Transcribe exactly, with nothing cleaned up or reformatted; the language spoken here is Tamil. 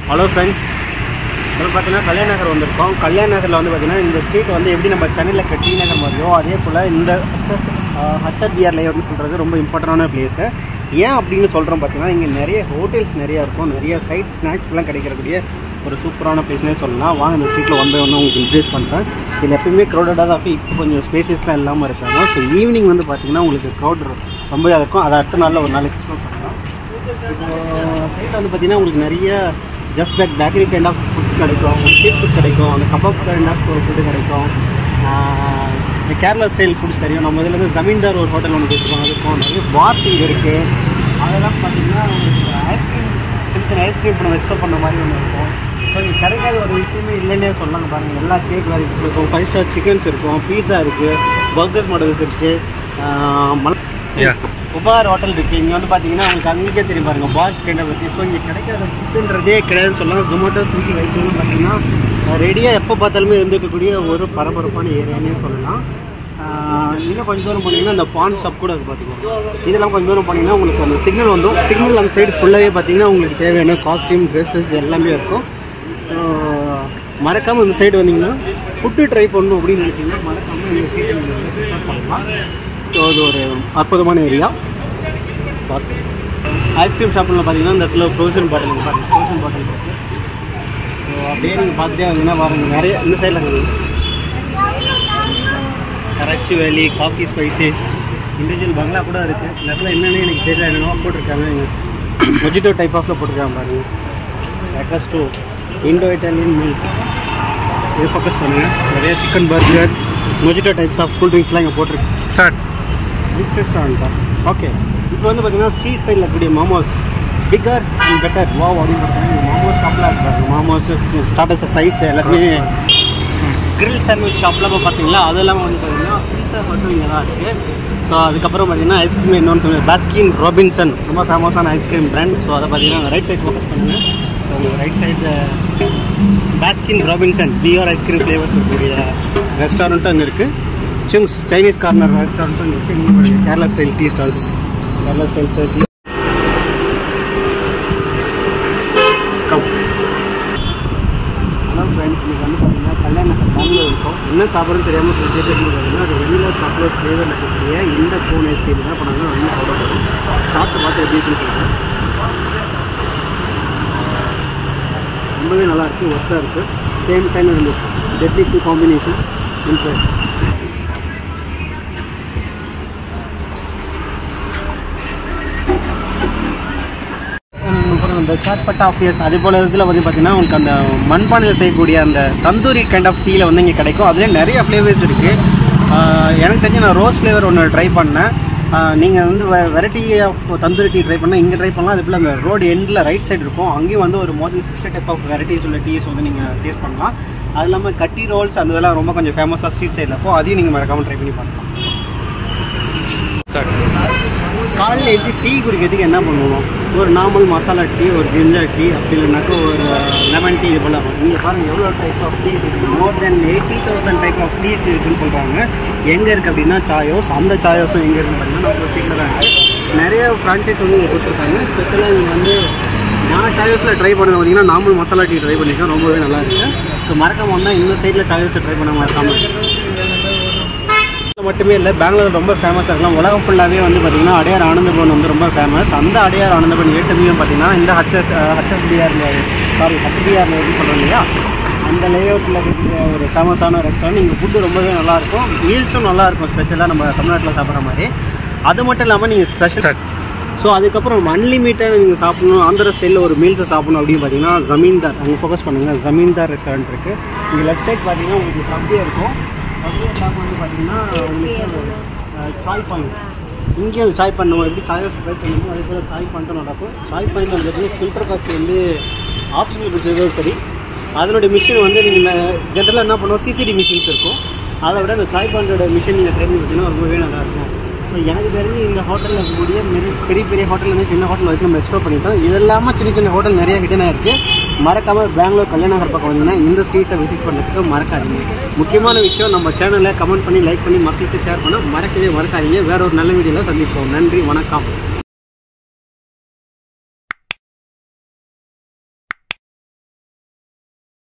Hello friends, நம்ம பார்த்தீங்கன்னா கல்யாண நகர் வந்திருக்கோம். கல்யாண நகரில் வந்து பார்த்தீங்கன்னா இந்த ஸ்ட்ரீட் வந்து எப்படி நம்ம சென்னையில் கட்டி நகர் மாதிரியோ அதே போல் இந்த H R B R லேஅவுட்னு சொல்கிறது ரொம்ப இம்பார்ட்டண்டான பிளேஸு. ஏன் அப்படின்னு சொல்கிறோம் பார்த்தீங்கன்னா இங்கே நிறைய ஹோட்டல்ஸ் நிறையா இருக்கும், நிறைய சைட் ஸ்நாக்ஸ் எல்லாம் கிடைக்கிறக்கூடிய ஒரு சூப்பரான பிளேஸ்னே சொல்லலாம். வாங்க இந்த ஸ்ட்ரீட்டில் ஒன் பை ஒன்று உங்களுக்கு இன்ட்ரடியூஸ் பண்ணுறேன். இதில் எப்பயுமே க்ரௌடடாக தான் இருக்கும், இப்போ கொஞ்சம் ஸ்பேசஸ்லாம் இல்லாமல் இருக்காங்க. ஸோ ஈவினிங் வந்து பார்த்தீங்கன்னா உங்களுக்கு க்ரௌட் ரொம்ப இருக்கும். அதை அடுத்த நாளில் ஒரு நாளைக்கு எக்ஸ்ப்ளோர் பண்ணலாம். இப்போ சைட்டில் வந்து பார்த்தீங்கன்னா உங்களுக்கு நிறைய just back bakery kind of foods கிடைக்கும், ஸ்ட்ரீட் ஃபுட் கிடைக்கும், அந்த கபாப் கைண்ட் ஆஃப் ஃபுட்டு கிடைக்கும், இந்த கேரளா ஸ்டைல் ஃபுட்ஸ் தெரியும். நம்ம இதில் வந்து ஜமீன்தார் ஒரு ஹோட்டல் ஒன்று கொடுத்துருக்கோம், அது இருக்கும். நிறைய பார்ஸ் இங்கே இருக்குது. அதெல்லாம் பார்த்தீங்கன்னா உங்களுக்கு ஐஸ்கிரீம், சின்ன சின்ன ஐஸ்கிரீம் இப்போ நம்ம எக்ஸ்ப்ளோர் பண்ண மாதிரி ஒன்று இருக்கும். ஸோ இங்கே கிடைக்காத ஒரு விஷயமே இல்லைன்னே சொல்லாங்க பாருங்கள். எல்லா கேக் வெரைட்டிஸ் இருக்கும், ஃபைவ் ஸ்டார் சிக்கன்ஸ் இருக்கும், பீஸா இருக்குது, பர்கர்ஸ் மாடல்ஸ் இருக்குது, உபார் ஹோட்டல் இருக்குது. இங்கே வந்து பார்த்தீங்கன்னா உங்களுக்கு அங்கேயே தெரியும் பாருங்கள் பாய்ஸ் கைண்ட் ஆஃப் இருக்குது. ஸோ இங்கே கிடைக்காத ஃபுட்டுன்றதே கிடையாதுன்னு சொல்லலாம். ஜொமேட்டோ ஸ்விக்கி வைக்கணும்னு பார்த்தீங்கன்னா ரெடியாக எப்போ பார்த்தாலுமே இருந்துக்கக்கூடிய ஒரு பரபரப்பான ஏரியானே சொல்லலாம். இன்னும் கொஞ்சம் தூரம் போனீங்கன்னா அந்த ஃபான் ஷாப் கூட இருக்குது பார்த்துக்கோங்க. இதெல்லாம் கொஞ்சம் தூரம் போனீங்கன்னா உங்களுக்கு அந்த சிக்னல் வந்தும். சிக்னல் அந்த சைடு ஃபுல்லாகவே பார்த்தீங்கன்னா உங்களுக்கு தேவையான காஸ்டியூம், ட்ரெஸ்ஸஸ் எல்லாமே இருக்கும். ஸோ மறக்காமல் இந்த சைடு வந்தீங்கன்னா ஃபுட்டு ட்ரை பண்ணணும் அப்படின்னு நினைச்சிங்கன்னா மறக்காமல் இந்த சைடு நீங்கள் ப்ரிஃபர் பண்ணலாம். ஸோ அது ஒரு அற்புதமான ஏரியா. ஐஸ்கிரீம் ஷாப்பில் பார்த்தீங்கன்னா இந்த இடத்துல ஃப்ரோசன் பாட்டில் பாருங்கள், ஃப்ரோசன் பாட்டில் இருக்குது. ஸோ அப்படியே நீங்கள் பார்த்துட்டே வந்தீங்கன்னா பாருங்கள் நிறைய இந்த சைடில் இருக்குது. கராச்சி வேலி, காஃபி ஸ்பைசஸ், இண்டிவிஜுவல் பங்களா கூட இருக்குது. இந்த இடத்துல என்னென்னு எனக்கு தெரியல, என்னென்னோ போட்டிருக்காங்க. மொஜிட்டோ டைப் ஆஃபில் போட்டிருக்காங்க பாருங்கள். ரெக்கஸ்டோ இண்டோ இட்டாலியன் மீல்ஸ், இது ஃபோக்கஸ் பண்ணுங்கள். நிறைய chicken burger, mojito types of cool ட்ரிங்க்ஸ்லாம் இங்கே போட்டிருக்கு. சார் மிக்ஸ் ரெஸ்டாரண்ட்டா? ஓகே. இப்போ வந்து பார்த்தீங்கன்னா ஸ்ட்ரீட் சைடில் இருக்கக்கூடிய மாமோஸ் பிக்கர் அண்ட் பெட்டர் வா அப்படின்னு பார்த்தீங்கன்னா மாமோஸ் ஷாப்லாம் இருக்காங்க. மாமோஸ் ஸ்டார்டர்ஸ், ஃப்ரைஸ் எல்லாருமே கிரில் சாண்ட்விச் ஷாப்லாம் இப்போ பார்த்தீங்களா. அது இல்லாமல் வந்து பார்த்தீங்கன்னா பீஸா மட்டும் இங்கே தான் இருக்குது. ஸோ அதுக்கப்புறம் பார்த்தீங்கன்னா ஐஸ்கிரீம் இன்னொன்று சொல்லுங்கள், பாஸ்கின் ராபின்சன் ரொம்ப ஃபேமஸான ஐஸ்கிரீம் பிராண்ட். ஸோ அதை பார்த்தீங்கன்னா ரைட் சைட் ஃபோக்கஸ் பண்ணுங்கள். ஸோ உங்களுக்கு right side Baskin Robbins BR ice cream flavours இருக்கக்கூடிய ரெஸ்டாரண்ட்டும் அங்கே இருக்குது. சிங்ஸ் சைனீஸ் கார்னர் ரெஸ்டாரண்ட்டும் இங்கே இருக்குது. இங்கே பாருங்கள் Kerala style tea stalls, Kerala style tea. Hello friends, இன்றைக்கி வந்து பார்த்தீங்கன்னா கல்யாண நகர் பெங்களூர் இருக்கும். என்ன சாப்பிட்றதுன்னு தெரியாமல் சொல்லி கேட்டுன்னு பார்த்தீங்கன்னா அது வெனிலா சாக்லேட் ஃப்ளேவரில் இருக்கக்கூடிய இந்த கோன் ஐஸ்கிரீம் தான் பண்ணாங்கன்னா ரொம்ப சாப்பிட சாப்பிட்டு பார்த்து எப்படி இருக்குன்னு சொல்லுங்கள். ரொம்பவே நல்லாயிருக்கு, ஒர்த்தாக இருக்குது. சேம் டைம் வந்து டெட்லி டூ காம்பினேஷன்ஸ் இன்ட்ரெஸ்ட். அப்புறம் இந்த சாட்பட்டா ஆஃபியஸ் அதே போல் இதில் வந்து பார்த்தீங்கன்னா உங்களுக்கு அந்த மண்பானையில் செய்யக்கூடிய அந்த தந்தூரி கைண்ட் ஆஃப் டீயில் வந்து இங்கே கிடைக்கும். அதுலேயே நிறைய ஃப்ளேவர்ஸ் இருக்குது. எனக்கு தெரிஞ்சு நான் ரோஸ் ஃப்ளேவர் ஒன்று ட்ரை பண்ணேன். நீங்கள் வந்து variety of tandoori tea try பண்ணால் இங்கே ட்ரை பண்ணலாம். அதே போல் அந்த ரோடு எண்டில் ரைட் சைடு இருக்கும், அங்கேயும் வந்து ஒரு more than sixty type of varieties உள்ள டீஸ் வந்து நீங்கள் டேஸ்ட் பண்ணலாம். அது இல்லாமல் கட்டி ரோல்ஸ் அந்த இதெல்லாம் ரொம்ப கொஞ்சம் ஃபேமஸாக ஸ்ட்ரீட் சைடில் இருக்கும், அதையும் நீங்கள் மறக்காமல் ட்ரை பண்ணி பண்ணலாம். சார் காலையில் எழுச்சி டீ குடிக்கிறதுக்கு என்ன பண்ணுவோம்? ஒரு நார்மல் மசாலா டீ, ஒரு ஜிஞ்சர் டீ, அப்படி இல்லைனாக்கா ஒரு லெமன் டீ, இது போல். நீங்கள் பாருங்கள் எவ்வளோ டைப் ஆஃப் டீ இருக்குது. More than eighty thousand type of teas இருக்குதுன்னு சொல்கிறாங்க. எங்கே இருக்குது அப்படின்னா சாயோஸ். அந்த சாயோஸும் எங்கே இருக்குன்னு பார்த்தீங்கன்னா நம்ம ஸ்ட்ரீட்டில் தான் இருக்குது. நிறைய ஃப்ரான்ச்சைஸ் வந்து இங்கே கொடுத்துருக்காங்க. ஸ்பெஷலாக இங்கே வந்து நான் சாயோஸில் ட்ரை பண்ணது பார்த்தீங்கன்னா நார்மல் மசாலா டீ ட்ரை பண்ணியிருக்கேன், ரொம்பவே நல்லா இருக்குது. ஸோ மறக்காம வந்தால் இந்த சைடில் சாயோஸை ட்ரை பண்ண மறக்காமல். மட்டுமே இல்லை, பெங்களூர் ரொம்ப ஃபேமஸாக இருக்கலாம். உலகம் ஃபுல்லாகவே வந்து பார்த்திங்கன்னா அடையார் ஆனந்தபவன் வந்து ரொம்ப ஃபேமஸ். அந்த அடையார் ஆனந்தபவன் ஏட்டவியும் பார்த்திங்கன்னா இந்த ஹச்எஸ் ஹச்எஸ்பிஆரில் சாரி ஹச்பிஆர் லேஅவுட்னு சொல்கிறோம் இல்லையா, அந்த லேஅவுட்டில் இருக்கிற ஒரு ஃபேமஸான ரெஸ்டாரண்ட். இங்கே ஃபுட்டு ரொம்பவே நல்லாயிருக்கும், மீல்ஸும் நல்லாயிருக்கும், ஸ்பெஷலாக நம்ம தமிழ்நாட்டில் சாப்பிட்ற மாதிரி. அது மட்டும் இல்லாமல் நீங்கள் ஸ்பெஷல் ஸோ அதுக்கப்புறம் அன்லிமிட்டட் நீங்கள் சாப்பிடணும், ஆந்திரா ஸ்டைலில் ஒரு மீல்ஸை சாப்பிடணும் அப்படின்னு பார்த்தீங்கன்னா ஜமீன்தார் அங்கே ஃபோக்கஸ் பண்ணுங்கள். ஜமீன்தார் ரெஸ்டாரண்ட் இருக்குது. இங்கே லெஃப்ட் சைட் பார்த்தீங்கன்னா உங்களுக்கு சப்வே இருக்கும். சப்வே ஷாப் வந்து பார்த்தீங்கன்னா உங்களுக்கு சாய் பாயிண்ட், இங்கே அது சாய் பண்ணுவோம். எப்படி சாய்ஸ் ட்ரை பண்ணணுமோ அதே போல் சாய் பாயிண்ட்டும் நடக்கும். சாய் பாயிண்ட் வந்து பார்த்தீங்கன்னா ஃபில்டர் காஃபி வந்து ஆஃபீஸில் பிடிச்சதும் சரி, அதனுடைய மிஷின் வந்து நீங்கள் ஜென்ரலாக என்ன பண்ணுவோம், சிசிடி மிஷின்ஸ் இருக்கும். அதை விட அந்த சாய் பாயிண்டோட மிஷின் நீங்கள் ட்ரை பண்ணி பார்த்தீங்கன்னா ரொம்பவே நல்லாயிருக்கும். ஸோ எனக்கு தெரிஞ்சு இந்த ஹோட்டலில் இருக்கக்கூடிய பெரிய பெரிய ஹோட்டல்லேருந்து சின்ன ஹோட்டல் வரைக்கும் நம்ம எக்ஸ்ப்ளோர் பண்ணிட்டோம். இது இல்லாமல் சின்ன சின்ன ஹோட்டல் நிறைய ஹிடனாக இருக்குது. மறக்காமல் பெங்களூர் கல்யாண நகர் பக்கம் வந்தீங்கன்னா இந்த ஸ்ட்ரீட்டை விசிட் பண்ணுறதுக்கு மறக்காதீங்க. முக்கியமான விஷயம், நம்ம சேனலை கமெண்ட் பண்ணி லைக் பண்ணி மக்களுக்கு ஷேர் பண்ண மறக்கவே மறக்காதீங்க. வேற ஒரு நல்ல வீடியோவில் சந்திப்போம். நன்றி, வணக்கம்.